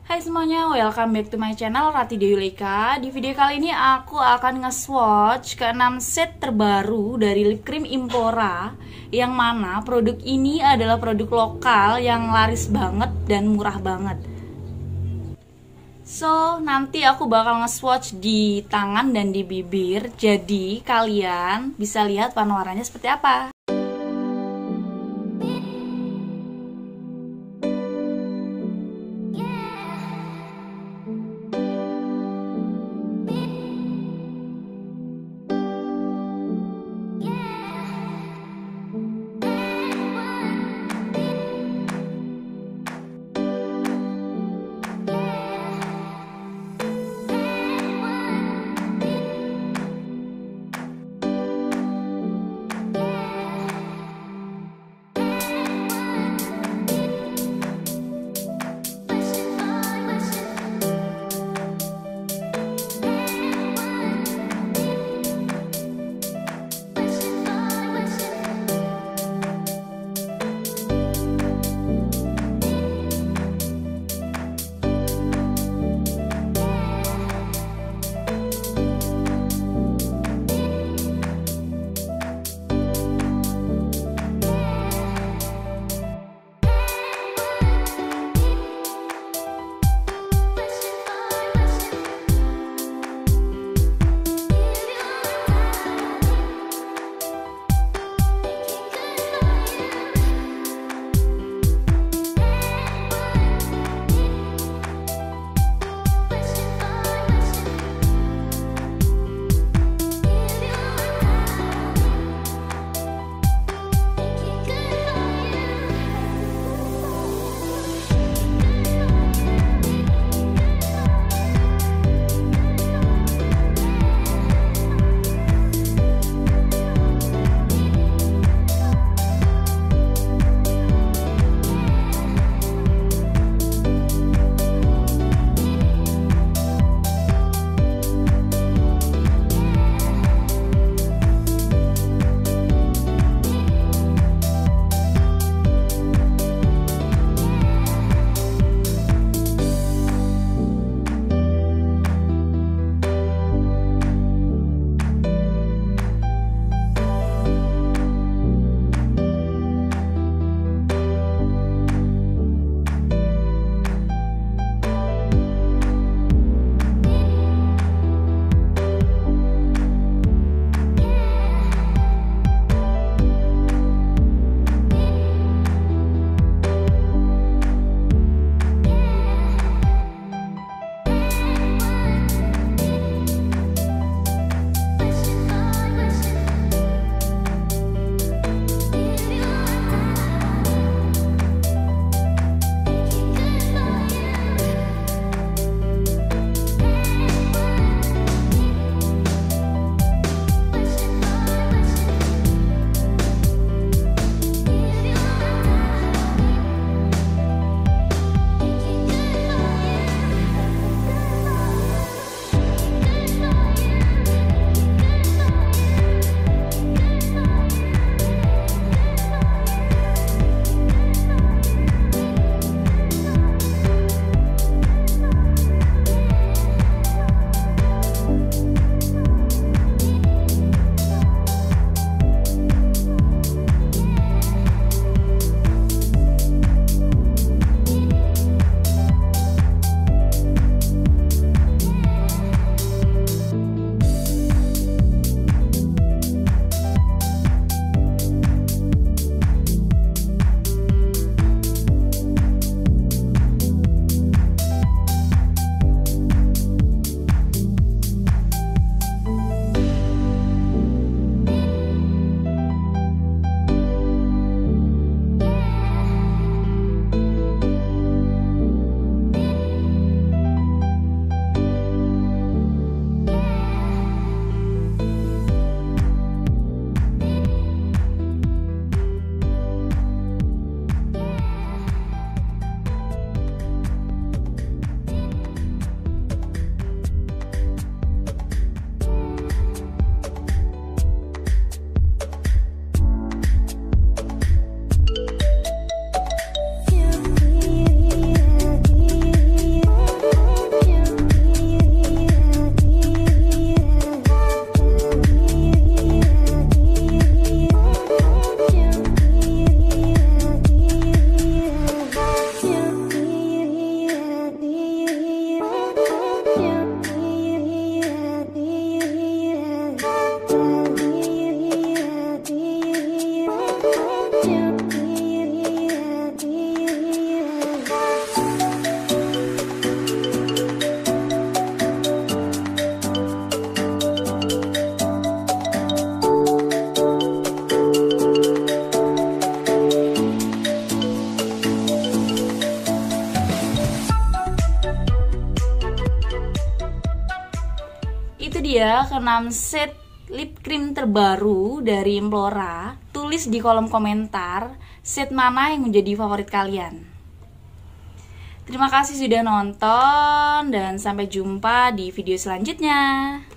Hai semuanya, welcome back to my channel Rati Deulika. Di video kali ini aku akan nge-swatch ke 6 set terbaru dari lip cream Implora, yang mana produk ini adalah produk lokal yang laris banget dan murah banget. So, nanti aku bakal nge-swatch di tangan dan di bibir, jadi kalian bisa lihat warna-warnanya seperti apa. dia ke-6 set lip cream terbaru dari Implora. Tulis di kolom komentar set mana yang menjadi favorit kalian. Terima kasih sudah nonton dan sampai jumpa di video selanjutnya.